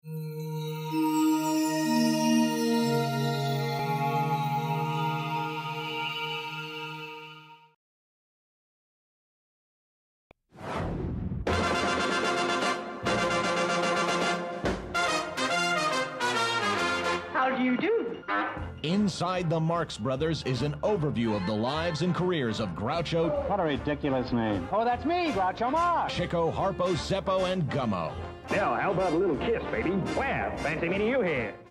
How do you do? Inside the Marx Brothers is an overview of the lives and careers of Groucho. What a ridiculous name. Oh, that's me, Groucho Marx. Chico, Harpo, Zeppo, and Gummo. Now, how about a little kiss, baby? Well, fancy meeting you here.